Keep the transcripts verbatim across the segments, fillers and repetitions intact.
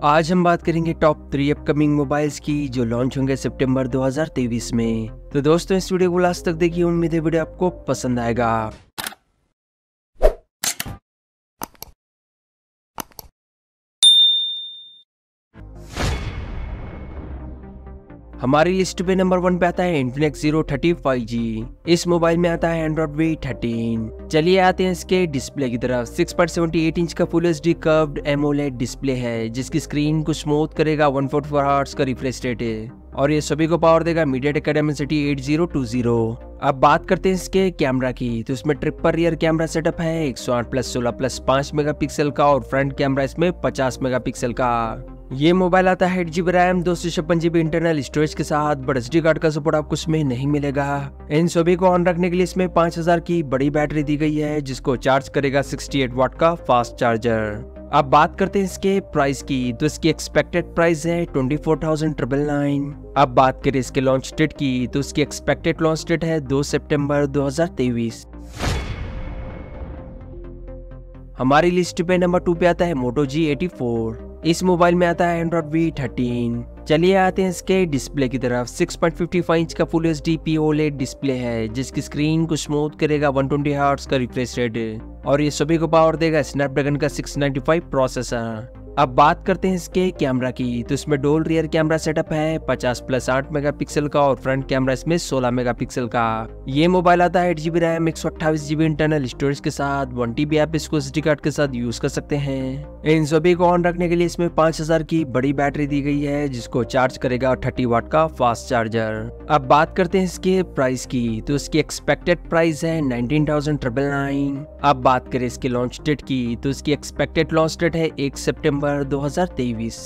आज हम बात करेंगे टॉप थ्री अपकमिंग मोबाइल्स की जो लॉन्च होंगे सितंबर दो हज़ार तेईस में। तो दोस्तों इस वीडियो को लास्ट तक देखिए, उम्मीद है वीडियो आपको पसंद आएगा। हमारी लिस्ट पे नंबर वन पे आता है Infinix zero thirty five G. इस मोबाइल में आता है एंड्रॉइड वी थर्टीन। चलिए आते हैं इसके डिस्प्ले की तरफ। Six point seven eight inch का full H D curved AMOLED display है जिसकी स्क्रीन को स्मूथ करेगा। वन फोर्टी फोर हर्ट्ज का रिफ्रेश रेट है और ये सभी को पावर देगा MediaTek Dimensity eight zero two zero. अब बात करते हैं इसके कैमरा की, तो इसमें ट्रिपल रियर कैमरा सेटअप है एक सौ आठ प्लस सोलह प्लस पाँच मेगापिक्सल का और फ्रंट कैमरा इसमें पचास मेगापिक्सल का। ये मोबाइल आता है एट जीबी रैम दो सौ छप्पन जीबी इंटरनल स्टोरेज के साथ, बट एसडी कार्ड का सपोर्ट आपको इसमें नहीं मिलेगा। इन सभी को ऑन रखने के लिए इसमें पाँच हज़ार की बड़ी बैटरी दी गई है जिसको चार्ज करेगा अड़सठ वाट का फास्ट चार्जर। अब बात करते हैं इसके प्राइस की, तो इसकी एक्सपेक्टेड प्राइस है twenty four thousand triple nine. अब बात करें इसके लॉन्च डेट की, तो इसकी एक्सपेक्टेड लॉन्च डेट है दो सितंबर दो हज़ार तेईस। हमारी लिस्ट पे नंबर टू पे आता है मोटो जी एटी फोर। इस मोबाइल में आता है एंड्रॉइड वी थर्टीन। चलिए आते हैं इसके डिस्प्ले की तरफ। Six point five five inch का full H D P OLED display है जिसकी स्क्रीन को स्मूथ करेगा। वन ट्वेंटी हर्ट्ज का रिफ्रेश रेट और ये सभी को पावर देगा स्नैपड्रैगन का सिक्स नाइंटी फाइव प्रोसेसर। अब बात करते हैं इसके कैमरा की, तो इसमें डोल रियर कैमरा सेटअप है पचास प्लस आठ मेगापिक्सल का और फ्रंट कैमरा इसमें सोलह मेगापिक्सल का। ये मोबाइल आता है एट जीबी रैम एक सौ अट्ठाईस जीबी इंटरनल स्टोरेज के साथ। वन टीबी आप इसको एसडी कार्ड के साथ यूज कर सकते हैं। इन सभी को ऑन रखने के लिए इसमें पाँच हज़ार की बड़ी बैटरी दी गई है जिसको चार्ज करेगा थर्टी वाट का फास्ट चार्जर। अब बात करते हैं इसके प्राइस की, तो इसकी एक्सपेक्टेड प्राइस है नाइनटीन थाउजेंड ट्रिपल नाइन। अब बात करें इसके लॉन्च डेट की, तो इसकी एक्सपेक्टेड लॉन्च डेट है एक सितंबर दो हज़ार तेईस।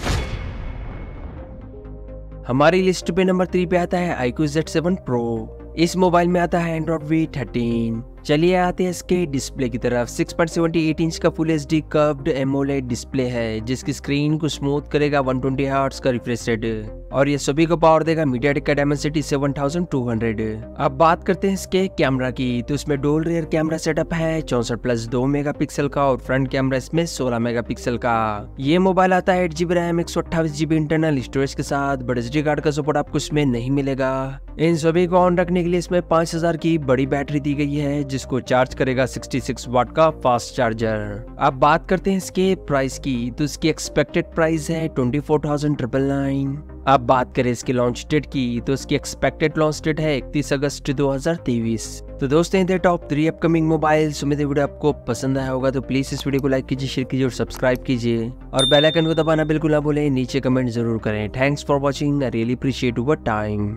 हमारी लिस्ट पे नंबर थ्री पे आता है iQOO ज़ेड सेवन प्रो। इस मोबाइल में आता है एंड्रॉइड वी थर्टीन। चलिए आते हैं इसके डिस्प्ले की तरफ। Six point seven eight inch का full H D curved AMOLED display है जिसकी स्क्रीन को स्मूथ करेगा। वन ट्वेंटी हर्ट्ज का रिफ्रेश रेट और ये सभी को पावर देगा MediaTek Dimensity seven thousand two hundred. अब बात करते हैं इसके कैमरा की, तो इसमें डोल रियर कैमरा सेटअप है चौसठ प्लस दो मेगापिक्सल का और फ्रंट कैमरा इसमें सोलह मेगापिक्सल का। ये मोबाइल आता है एट जीबी रैम एक सौ अट्ठाईस जीबी इंटरनल स्टोरेज के साथ, बट एसडी कार्ड का सपोर्ट आपको इसमें नहीं मिलेगा। इन सभी को ऑन रखने के लिए इसमें पाँच हज़ार की बड़ी बैटरी दी गई है जिसको चार्ज करेगा छियासठ वाट का फास्ट चार्जर। अब बात करते हैं इसके प्राइस की, तो इसकी एक्सपेक्टेड प्राइस है twenty four thousand triple nine. अब बात करें इसकी लॉन्च डेट की, तो इसकी एक्सपेक्टेड लॉन्च डेट है इकतीस अगस्त दो हज़ार तेईस। तो दोस्तों ये टॉप थ्री अपकमिंग मोबाइल्स। उम्मीद है वीडियो आपको पसंद आया होगा, तो प्लीज इस वीडियो को लाइक कीजिए, शेयर कीजिए और सब्सक्राइब कीजिए और बेल आइकन को दबाना बिल्कुल ना भूलें। नीचे कमेंट जरूर करें। Thanks for watching, I really appreciate your time.